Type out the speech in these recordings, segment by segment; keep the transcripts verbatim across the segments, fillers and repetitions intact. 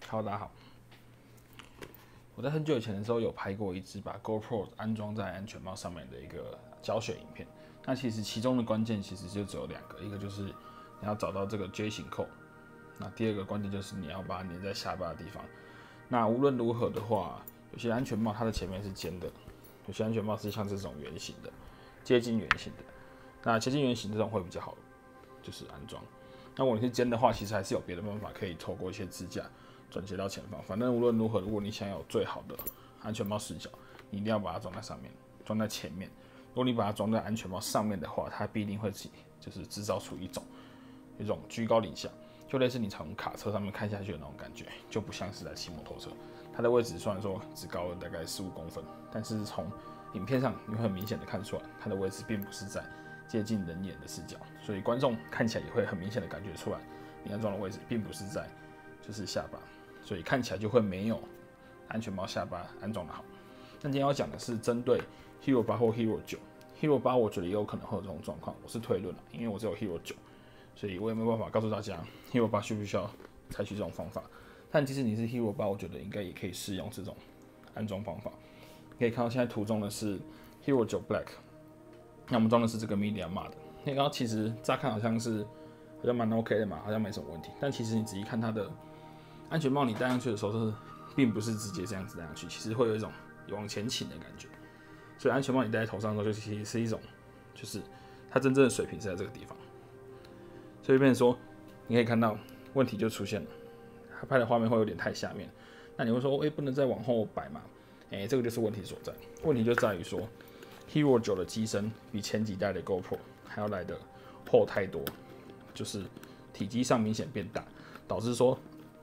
Hello， 大家好。我在很久以前的时候有拍过一支把 GoPro 安装在安全帽上面的一个教学影片。那其实其中的关键其实就只有两个，一个就是你要找到这个 J 型扣，那第二个关键就是你要把它粘在下巴的地方。那无论如何的话，有些安全帽它的前面是尖的，有些安全帽是像这种圆形的，接近圆形的。那接近圆形这种会比较好，就是安装。那如果你是尖的话，其实还是有别的办法可以透过一些支架转接到前方。反正无论如何，如果你想要有最好的安全帽视角，你一定要把它装在上面，装在前面。如果你把它装在安全帽上面的话，它必定会就是制造出一种一种居高临下，就类似你从卡车上面看下去的那种感觉，就不像是在骑摩托车。它的位置虽然说只高了大概十五公分，但是从影片上你会很明显的看出来，它的位置并不是在接近人眼的视角，所以观众看起来也会很明显的感觉出来，你安装的位置并不是在就是下巴，所以看起来就会没有安全帽下巴安装的好。那今天要讲的是针对 Hero 八或 Hero 九 ，Hero 八我觉得也有可能会有这种状况，我是推论了，因为我只有 Hero 九，所以我也没有办法告诉大家 Hero 八需不需要采取这种方法。但即使你是 Hero 八，我觉得应该也可以适用这种安装方法。可以看到现在图中的是 Hero 九 Black。那我们装的是这个 Media Mod， 那个其实乍看好像是好像蛮 OK 的嘛，好像没什么问题。但其实你仔细看它的安全帽，你戴上去的时候是并不是直接这样子戴上去，其实会有一种往前倾的感觉。所以安全帽你戴在头上的时候，就其实是一种，就是它真正的水平是在这个地方。所以变成说，你可以看到问题就出现了，它拍的画面会有点太下面。那你会说，哎、欸，不能再往后摆嘛？哎、欸，这个就是问题所在。问题就在于说。Hero 九的机身比前几代的 GoPro 还要来的厚太多，就是体积上明显变大，导致说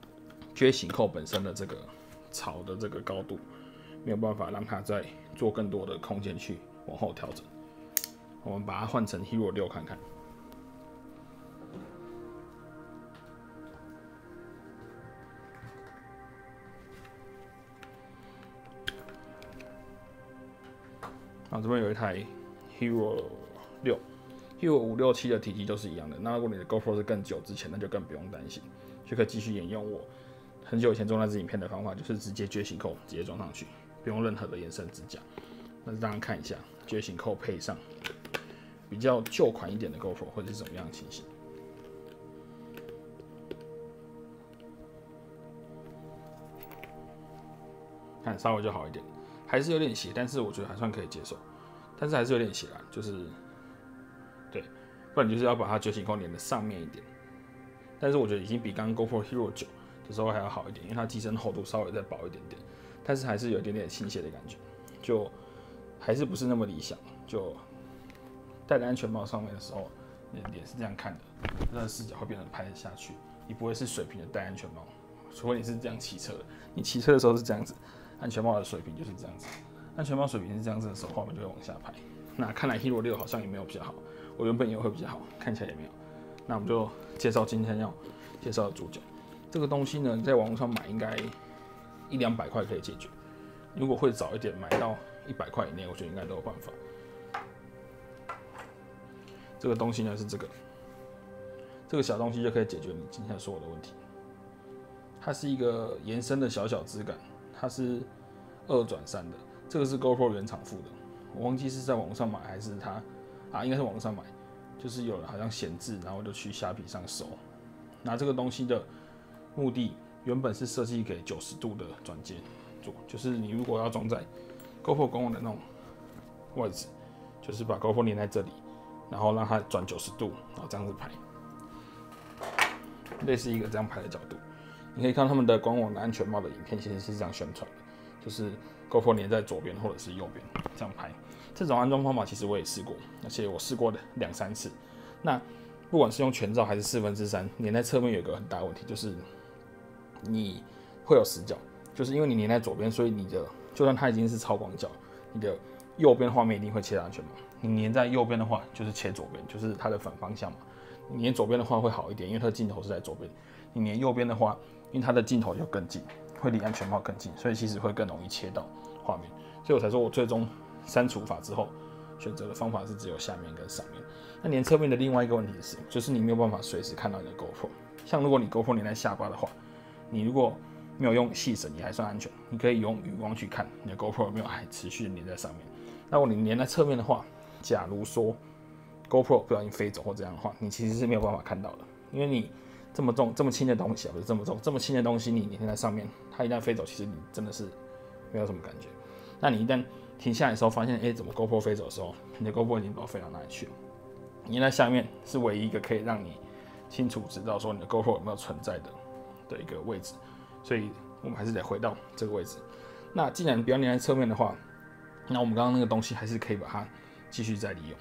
J 型扣本身的这个槽的这个高度没有办法让它再做更多的空间去往后调整。我们把它换成 Hero 六看看。啊，这边有一台 Hero 六 ，Hero 五六七的体积都是一样的。那如果你的 GoPro 是更久之前，那就更不用担心，就可以继续沿用我很久以前做那支影片的方法，就是直接 J 型扣直接装上去，不用任何的延伸支架。那让大家看一下 J 型扣配上比较旧款一点的 GoPro 会是怎么样的情形。看稍微就好一点。还是有点斜，但是我觉得还算可以接受，但是还是有点斜啦，就是对，不然你就是要把它J型扣粘的上面一点，但是我觉得已经比刚刚 GoPro Hero 九的时候还要好一点，因为它机身厚度稍微再薄一点点，但是还是有一点点倾斜的感觉，就还是不是那么理想。就戴在安全帽上面的时候，你的脸是这样看的，那个视角会变成拍得下去，你不会是水平的戴安全帽，除非你是这样骑车的，你骑车的时候是这样子。安全帽的水平就是这样子，安全帽水平是这样子的时候，画面就会往下拍。那看来 Hero 六好像也没有比较好，我原本以为会比较好，看起来也没有。那我们就介绍今天要介绍的主角。这个东西呢，在网络上买应该一两百块可以解决。如果会早一点买到一百块以内，我觉得应该都有办法。这个东西呢是这个，这个小东西就可以解决你今天所有的问题。它是一个延伸的小小支杆。它是二转三的，这个是 GoPro 原厂附的，我忘记是在网络上买还是它啊，应该是网络上买，就是有人好像闲置，然后就去虾皮上收。那这个东西的目的原本是设计给九十度的转接做，就是你如果要装在 GoPro 官网的那种位置，就是把 GoPro 连在这里，然后让它转九十度，然后这样子拍，类似一个这样拍的角度。你可以看他们的官网的安全帽的影片，其实是这样宣传的，就是 GoPro 连在左边或者是右边这样拍。这种安装方法其实我也试过，而且我试过的两三次。那不管是用全罩还是四分之三，连在侧面有一个很大的问题，就是你会有死角，就是因为你连在左边，所以你的就算它已经是超广角，你的右边画面一定会切到安全帽。你连在右边的话，就是切左边，就是它的反方向嘛。你连左边的话会好一点，因为它的镜头是在左边。你连右边的话，因为它的镜头就更近，会离安全帽更近，所以其实会更容易切到画面。所以我才说我最终删除法之后选择的方法是只有下面跟上面。那连侧面的另外一个问题是，就是你没有办法随时看到你的 GoPro。像如果你 GoPro 连在下巴的话，你如果没有用细绳也还算安全，你可以用余光去看你的 GoPro 有没有还持续的粘在上面。那如果你粘在侧面的话，假如说 GoPro 不小心飞走或这样的话，你其实是没有办法看到的，因为你这么重、这么轻的东西啊，不是这么重、这么轻的东西，你粘在上面，它一旦飞走，其实你真的是没有什么感觉。那你一旦停下来的时候，发现哎、欸，怎么 GoPro 飞走的时候，你的 GoPro 已经不知道飞到哪里去了。粘在下面是唯一一个可以让你清楚知道说你的 GoPro 有没有存在的的一个位置，所以我们还是得回到这个位置。那既然不要粘在侧面的话，那我们刚刚那个东西还是可以把它继续再利用。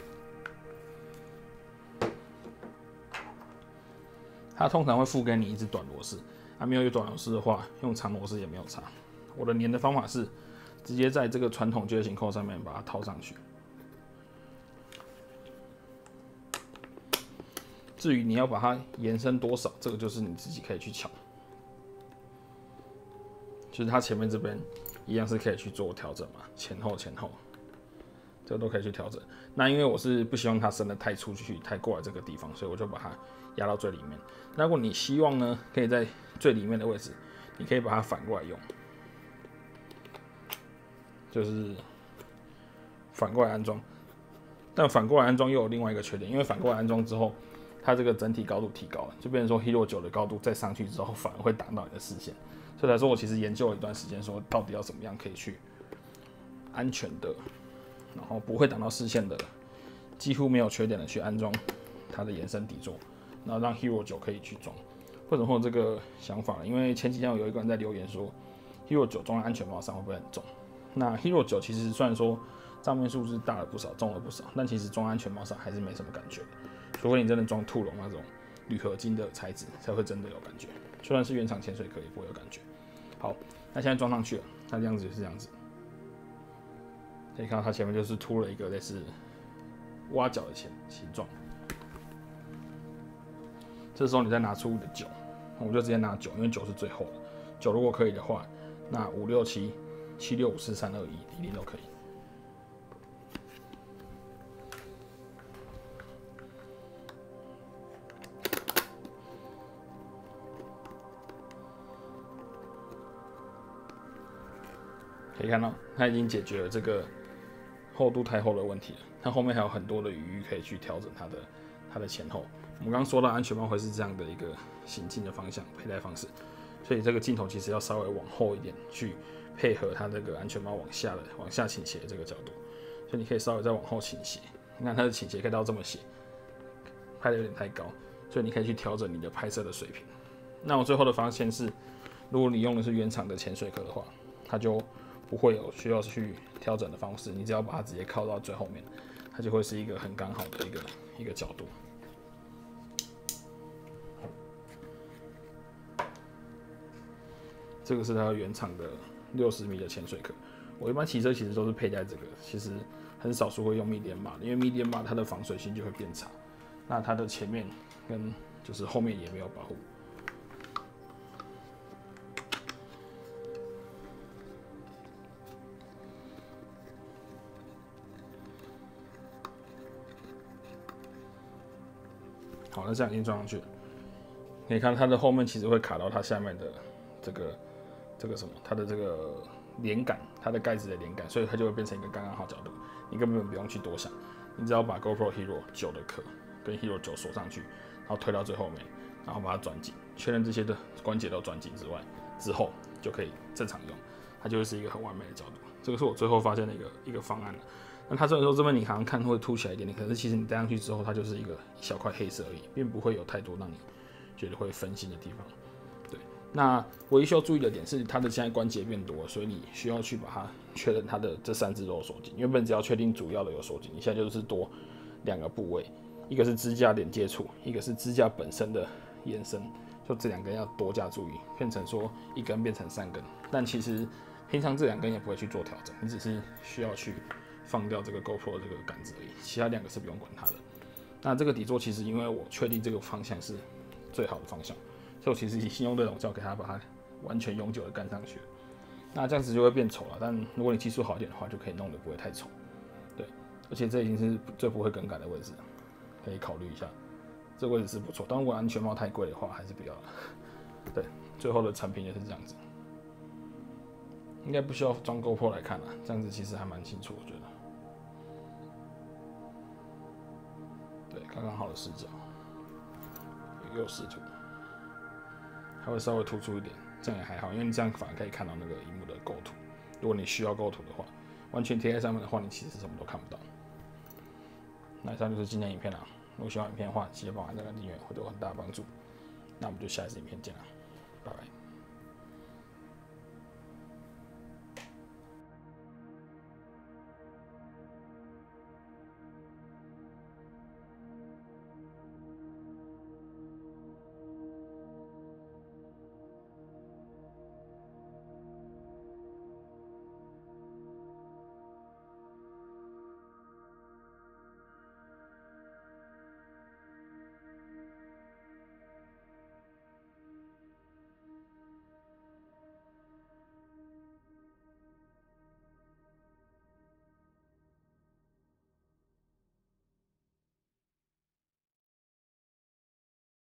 它通常会付给你一支短螺丝，啊，没有有短螺丝的话，用长螺丝也没有差。我的粘的方法是直接在这个传统楔形扣上面把它套上去。至于你要把它延伸多少，这个就是你自己可以去瞧。就是它前面这边一样是可以去做调整嘛，前后前后，这个都可以去调整。那因为我是不希望它伸得太出去、太过来这个地方，所以我就把它压到最里面。那如果你希望呢，可以在最里面的位置，你可以把它反过来用，就是反过来安装。但反过来安装又有另外一个缺点，因为反过来安装之后，它这个整体高度提高了，就变成说 Hero 九的高度再上去之后，反而会挡到你的视线。所以来说，我其实研究了一段时间，说到底要怎么样可以去安全的，然后不会挡到视线的，几乎没有缺点的去安装它的延伸底座，然后让 Hero 九可以去装。为什么会有这个想法呢？因为前几天有一个人在留言说 ，Hero 九装在安全帽上会不会很重？那 Hero 九其实虽然说账面数字大了不少，重了不少，但其实装安全帽上还是没什么感觉的，除非你真的装兔笼那种铝合金的材质，才会真的有感觉。就算是原厂潜水壳也不会有感觉。好，那现在装上去了，那这样子就是这样子，可以看到它前面就是凸了一个类似挖角的形状。这时候你再拿出你的九，我就直接拿九，因为九是最厚的。九如果可以的话，那五六七、七六五四三二一一定都可以。可以看到，它已经解决了这个厚度太厚的问题了。它后面还有很多的余裕可以去调整它的它的前后。我们刚刚说到安全帽会是这样的一个行进的方向、佩戴方式，所以这个镜头其实要稍微往后一点，去配合它这个安全帽往下的往下倾斜的这个角度。所以你可以稍微再往后倾斜，你看它的倾斜可以到这么斜，拍的有点太高，所以你可以去调整你的拍摄的水平。那我最后的发现是，如果你用的是原厂的潜水壳的话，它就不会有需要去调整的方式，你只要把它直接靠到最后面，它就会是一个很刚好的一个一个角度。这个是它原厂的六十米的潜水壳。我一般骑车其实都是佩戴这个，其实很少数会用 medium bar， 因为 medium bar 它的防水性就会变差，那它的前面跟就是后面也没有保护。好，那这样已经装上去了。可以看它的后面其实会卡到它下面的这个这个什么，它的这个连杆，它的盖子的连杆，所以它就会变成一个刚刚好角度。你根本不用去多想，你只要把 GoPro Hero 九的壳跟 Hero 九锁上去，然后推到最后面，然后把它转紧，确认这些的关节都转紧之外，之后就可以正常用，它就会是一个很完美的角度。这个是我最后发现的一个一个方案了。那它虽然说这边你好像看会凸起来一点点，可是其实你戴上去之后，它就是一个一小块黑色而已，并不会有太多让你觉得会分心的地方。对，那唯一需要注意的点是，它的现在关节变多了，所以你需要去把它确认它的这三只都有锁紧。原本只要确定主要的有锁紧，你现在就是多两个部位，一个是支架连接处，一个是支架本身的延伸，就这两根要多加注意，变成说一根变成三根。但其实平常这两根也不会去做调整，你只是需要去放掉这个 GoPro 的这个杆子而已，其他两个是不用管它的。那这个底座其实因为我确定这个方向是最好的方向，所以我其实已经用热熔胶给它把它完全永久的干上去了。那这样子就会变丑了，但如果你技术好一点的话，就可以弄得不会太丑。对，而且这已经是最不会更改的位置了，可以考虑一下。这个位置是不错，但如果安全帽太贵的话，还是不要了。对， 最后的成品也是这样子。应该不需要装 GoPro 来看啦，这样子其实还蛮清楚，我觉得。对，刚刚好的视角，有右视图，还会稍微突出一点，这样也还好，因为你这样反而可以看到那个荧幕的构图。如果你需要构图的话，完全贴在上面的话，你其实什么都看不到。那以上就是今天影片啦。如果喜欢影片的话，记得帮我按赞、订阅，会对我很大的帮助。那我们就下一次影片见啦，拜拜。